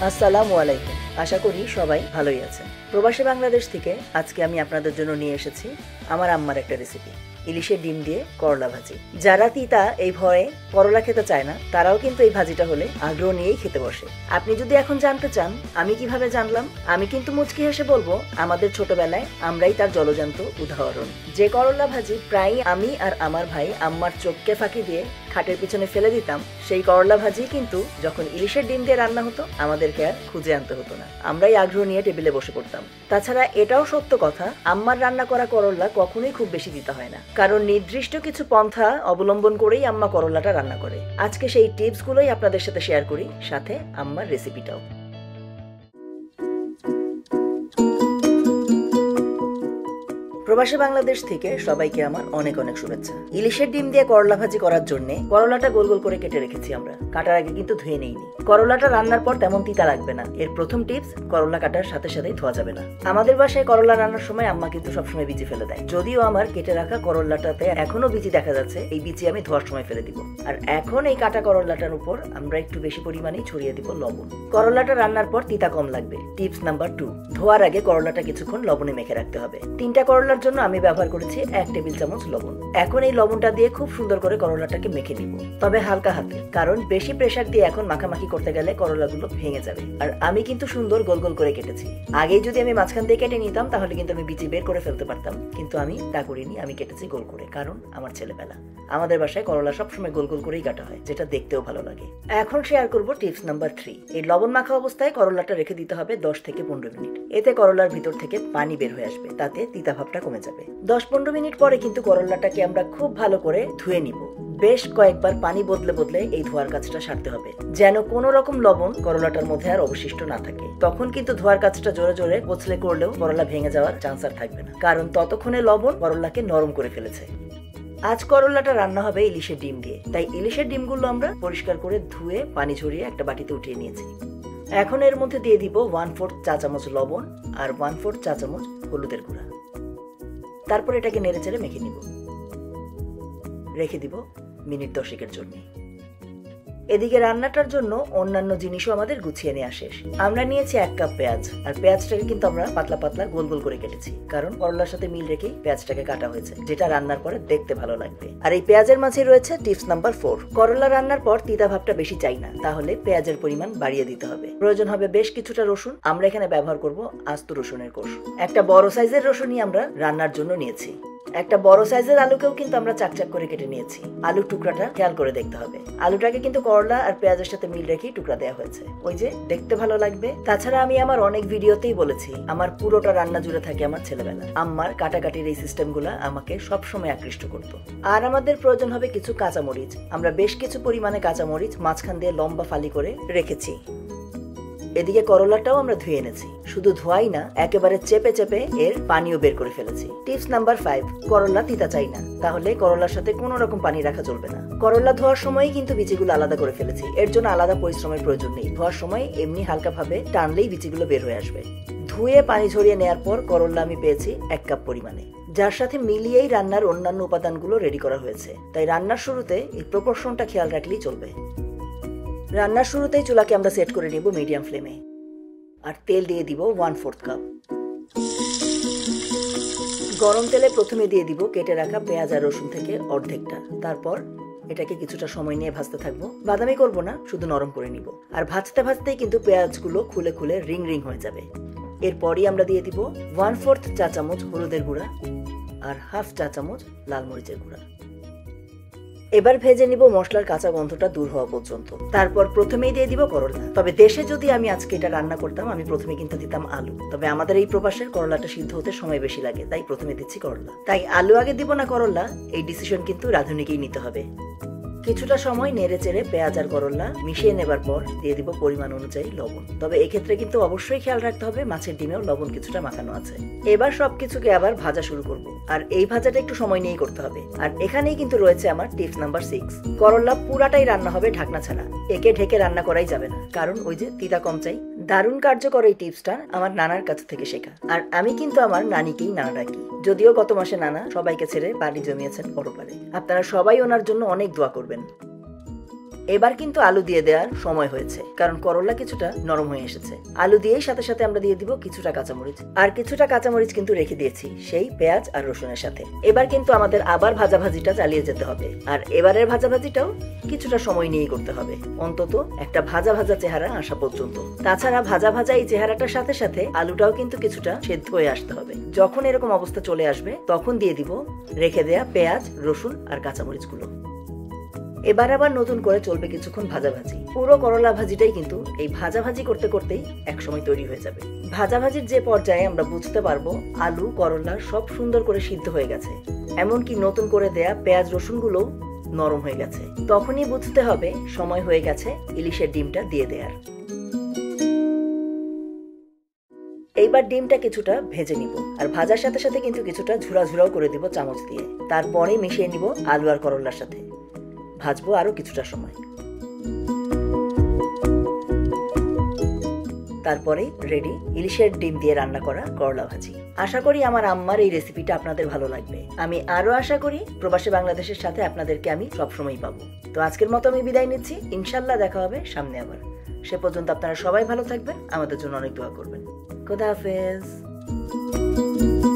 আসসালামু আলাইকুম। আশা করি সবাই ভালোই আছেন। প্রবাসী বাংলাদেশ থেকে আজকে আমি আপনাদের জন্য নিয়ে এসেছি আমার আম্মার একটা রেসিপি, ইলিশের ডিম দিয়ে করলা ভাজি। যারা তিতা এই ভয়ে করলা খেতে চায় না, তারাও কিন্তু এই ভাজিটা হলে আগ্রহ নিয়েই খেতে বসে। আপনি যদি এখন জানতে চান আমি কিভাবে জানলাম, আমি কিন্তু মুচকি হেসে বলবো আমাদের ছোটবেলায় আমরাই তার জলজান্ত উদাহরণ। যে করলা ভাজি প্রায় আমি আর আমার ভাই আম্মার চোখকে ফাঁকি দিয়ে খাটের পিছনে ফেলে দিতাম, সেই করলা ভাজি কিন্তু যখন ইলিশের ডিম দিয়ে রান্না হতো আমাদেরকে আর খুঁজে আনতে হতো না, আমরাই আগ্রহ নিয়ে টেবিলে বসে পড়তাম। তাছাড়া এটাও সত্য কথা, আম্মার রান্না করা করলা কখনোই খুব বেশি দিতে হয় না, কারণ নির্দিষ্ট কিছু পন্থা অবলম্বন করেই আম্মা করলাটা রান্না করে। আজকে সেই টিপসগুলোই আপনাদের সাথে শেয়ার করি, সাথে আম্মার রেসিপিটাও। প্রবাসী বাংলাদেশ থেকে সবাইকে আমার অনেক অনেক শুভেচ্ছা। ইলিশের ডিম দিয়ে করলা ভাজি করার জন্য করলাটা গোল গোল করে কেটে রেখেছি আমরা। কাটার আগে কিন্তু ধুয়ে নেইনি। করলাটা রান্নার পর তেমন তিতা লাগবে না। এর প্রথম টিপস, করলা কাটার সাথে সাথেই ধোয়া যাবে না। আমাদের বাসায় করলা রান্নার সময় আম্মা কিন্তু সবসময় বিচি ফেলে দেয়। যদিও আমার কেটে রাখা করলাটাতে এখনো বিচি দেখা যাচ্ছে, এই বিচি আমি ধোয়ার সময় ফেলে দিব। আর এখন এই কাটা করলাটার উপর আমরা একটু বেশি পরিমাণেই ছড়িয়ে দিব লবণ। করলাটা রান্নার পর তিতা কম লাগবে। টিপস নাম্বার 2, ধোয়ার আগে করলাটা কিছুক্ষণ লবণে মেখে রাখতে হবে। 3টা করলার জন্য আমি ব্যবহার করেছি 1 টেবিল চামচ লবণ। এখন এই লবণটা দিয়ে খুব সুন্দর করে করলাটাকে মেখে নিব, তবে হালকা হাতে, কারণ বেশি প্রেসার দিয়ে এখন মাখামাখি করতে গেলে করলাগুলো ভেঙে যাবে। আর আমি কিন্তু সুন্দর গোল গোল করে কেটেছি। আগেই যদি আমি মাঝখান দিয়ে কেটে নিতাম তাহলে কিন্তু আমি বিচি বের করে ফেলতে পারতাম, কিন্তু আমি তা করিনি। আমি কেটেছি গোল করে, কারণ আমার ছেলেবেলা, আমাদের বাসায় করলা সবসময় গোল গোল করেই কাটা হয়, যেটা দেখতেও ভালো লাগে। এখন শেয়ার করব টিপস নাম্বার 3। এই লবণ মাখা অবস্থায় করলাটা রেখে দিতে হবে 10 থেকে 15 মিনিট। এতে করলার ভিতর থেকে পানি বের হয়ে আসবে, তাতে তিতা ভাবটা কমে যাবে। 10-15 মিনিট পরে কিন্তু করলাটাকে আমরা খুব ভালো করে ধুয়ে নিব। বেশ কয়েকবার পানি বদলে বদলে এই ধোয়ার কাজটা সারতে হবে, যেন কোনো রকম লবণ করলাটার মধ্যে আর অবশিষ্ট না থাকে। তখন কিন্তু ধোয়ার কাজটা জোরে জোরে কোচলে করলেও করলা ভেঙে যাওয়ার চান্স আর থাকবে না, কারণ ততক্ষণে লবণ করলাকে নরম করে ফেলেছে। আজ করলাটা রান্না হবে ইলিশের ডিম দিয়ে, তাই ইলিশের ডিমগুলো আমরা পরিষ্কার করে ধুয়ে পানি ঝরিয়ে একটা বাটিতে উঠিয়ে নিয়েছি। এখন এর মধ্যে দিয়ে দিব 1/4 চা চামচ লবণ আর 1/4 চা চামচ হলুদের গুঁড়া। তারপর এটাকে নেড়ে চেড়ে মেখে নিব, রেখে দিব মিনিট 10-এর জন্য। এদিকে রান্নাটার জন্য অন্যান্য জিনিসও আমাদের গুছিয়ে নেওয়া শেষ। আমরা নিয়েছি 1 কাপ পেঁয়াজ, আর পেঁয়াজটাকে কিন্তু আমরা পাতলা পাতলা গোল গোল করে কেটেছি, কারণ করলার সাথে মিল রেখেই পেঁয়াজটাকে কাটা হয়েছে, যেটা রান্নার পরে দেখতে ভালো লাগবে। আর এই পেঁয়াজের মাঝে রয়েছে টিপস নাম্বার 4। করলা রান্নার পর তিতা ভাবটা বেশি চাই না, তাহলে পেঁয়াজের পরিমাণ বাড়িয়ে দিতে হবে। প্রয়োজন হবে বেশ কিছুটা রসুন। আমরা এখানে ব্যবহার করব আস্ত রসুনের কোষ। একটা বড় সাইজের রসুনই আমরা রান্নার জন্য নিয়েছি। একটা বড় সাইজের আলুকেও কিন্তু আমরা চাকচাক করে কেটে নিয়েছি। আলুর টুকরাটা খেয়াল করে দেখতে হবে। আলুটাকে কিন্তু করলা আর পেঁয়াজের সাথে মিল রেখেই টুকরা দেওয়া হয়েছে, ওই যে দেখতে ভালো লাগবে। তাছাড়া আমি আমার অনেক ভিডিওতেই বলেছি, আমার পুরোটা রান্না জুড়ে থাকে আমার ছেলেবেলা। আম্মার কাটাকাটির এই সিস্টেমগুলো আমাকে সবসময় আকৃষ্ট করত। আর আমাদের প্রয়োজন হবে কিছু কাঁচামরিচ। আমরা বেশ কিছু পরিমাণে কাঁচামরিচ মাঝখান দিয়ে লম্বা ফালি করে রেখেছি। এদিকে করলাটাও আমরা ধুয়ে এনেছি। শুধু ধোয়াই না, একেবারে চেপে চেপে এর পানিও বের করে ফেলেছি। টিপস নাম্বার 5, করলা তিতা চাই না, তাহলে করলার সাথে কোনো রকম পানি রাখা চলবে না। করলা ধোয়ার সময় কিন্তু বিচিগুলো আলাদা করে ফেলেছি, এর জন্য আলাদা পরিশ্রমের প্রয়োজন নেই। ধোয়ার সময় এমনি হালকা ভাবে টানলেই বিচিগুলো বের হয়ে আসবে। ধুয়ে পানি ঝরিয়ে নেওয়ার পর করলা আমি পেয়েছি 1 কাপ পরিমাণে, যার সাথে মিলিয়েই রান্নার অন্যান্য উপাদানগুলো রেডি করা হয়েছে। তাই রান্নার শুরুতে এই প্রপোর্শনটা খেয়াল রাখলেই চলবে। রান্নার শুরুতেই চুলাকে আমরা সেট করে নিব মিডিয়াম ফ্লেমে, আর তেল দিয়ে দিব 1/4 কাপ। গরম তেলে প্রথমে দিয়ে দিব কেটে রাখা পেঁয়াজ আর রসুন থেকে অর্ধেকটা। তারপর এটাকে কিছুটা সময় নিয়ে ভাজতে থাকবো। বাদামি করব না, শুধু নরম করে নিব। আর ভাজতে ভাজতেই কিন্তু পেঁয়াজগুলো খুলে খুলে রিং রিং হয়ে যাবে। এরপরই আমরা দিয়ে দিব 1/4 চা চামচ হলুদের গুঁড়া আর 1/2 চা চামচ লাল মরিচের গুঁড়া। এবার ভেজে নিব মশলার কাঁচা গন্ধটা দূর হওয়া পর্যন্ত। তারপর প্রথমেই দিয়ে দিব করলা। তবে দেশে যদি আমি আজকে এটা রান্না করতাম, আমি প্রথমে কিন্তু দিতাম আলু। তবে আমাদের এই প্রবাসের করলাটা সিদ্ধ হতে সময় বেশি লাগে, তাই প্রথমে দিচ্ছি করলা। তাই আলু আগে দিব না করলা, এই ডিসিশন কিন্তু রাঁধুনিকেই নিতে হবে। কিছুটা সময় নেড়ে চেড়ে পেঁয়াজ আর করলা মিশিয়ে নেবার পর দিয়ে দিব পরিমাণ অনুযায়ী লবণ। তবে এক্ষেত্রে কিন্তু অবশ্যই খেয়াল রাখতে হবে মাছের ডিমেও লবণ কিছুটা মাখানো আছে। এবার সবকিছুকে আবার ভাজা শুরু করব, আর এই ভাজাটা একটু সময় নিয়েই করতে হবে। আর এখানেই কিন্তু রয়েছে আমার টিপস নাম্বার 6। করলা পুরাটাই রান্না হবে ঢাকনা ছাড়া। একে ঢেকে রান্না করাই যাবে না, কারণ ওই যে তিতা কম চাই। দারুণ কার্যকর এই টিপসটা আমার নানার কাছ থেকে শেখা। আর আমি কিন্তু আমার নানিকেই নানা ডাকি, যদিও গত মাসে নানা সবাইকে ছেড়ে বাড়ি জমিয়েছেন পরপারে। আপনারা সবাই ওনার জন্য অনেক দোয়া করবেন। এবার কিন্তু আলু দিয়ে দেওয়ার সময় হয়েছে, কারণ করলা কিছুটা নরম হয়ে এসেছে। আলু দিয়েই সাথে সাথে আমরা দিয়ে দিব কিছুটা কাঁচামরিচ, আর কিছুটা কাঁচামরিচ কিন্তু রেখে দিয়েছি সেই পেঁয়াজ আর রসুনের সাথে। এবার কিন্তু আমাদের আবার ভাজাভাজিটা চালিয়ে যেতে হবে, আর এবারের ভাজাভাজিটাও কিছুটা সময় নিয়েই করতে হবে, অন্তত একটা ভাজা ভাজা চেহারা আসা পর্যন্ত। তাছাড়া ভাজা ভাজা এই চেহারাটার সাথে সাথে আলুটাও কিন্তু কিছুটা সেদ্ধ হয়ে আসতে হবে। যখন এরকম অবস্থা চলে আসবে তখন দিয়ে দিব রেখে দেয়া পেঁয়াজ, রসুন আর কাঁচামরিচগুলো। এবার আবার নতুন করে চলবে কিছুক্ষণ ভাজাভাজি। পুরো করলা ভাজিটাই কিন্তু এই ভাজাভাজি করতে করতেই একসময় তৈরি হয়ে যাবে। ভাজাভাজির যে পর্যায়ে আমরা বুঝতে পারবো আলু, করলা সব সুন্দর করে সিদ্ধ হয়ে গেছে, এমনকি নতুন করে দেয়া পেঁয়াজ, রসুনগুলো নরম হয়ে গেছে, তখনই বুঝতে হবে সময় হয়ে গেছে ইলিশের ডিমটা দিয়ে দেওয়ার। এইবার ডিমটা কিছুটা ভেজে নিব, আর ভাজার সাথে সাথে কিন্তু কিছুটা ঝুরা ঝুরাও করে দিব চামচ দিয়ে। তারপরে মিশিয়ে নিব আলু আর করলার সাথে, ভাজবো আরো কিছুটা সময়। তারপরে রেডি ইলিশের ডিম দিয়ে রান্না করা করলা ভাজি। আশা করি আমার আম্মার এই রেসিপিটা আপনাদের ভালো লাগবে। আমি আরো আশা করি প্রবাসী বাংলাদেশের সাথে আপনাদেরকে আমি সবসময় পাবো। তো আজকের মতো আমি বিদায় নিচ্ছি, ইনশাল্লাহ দেখা হবে সামনে আবার। সে পর্যন্ত আপনারা সবাই ভালো থাকবেন, আমাদের জন্য অনেক দোয়া করবেন। খোদা হাফেজ।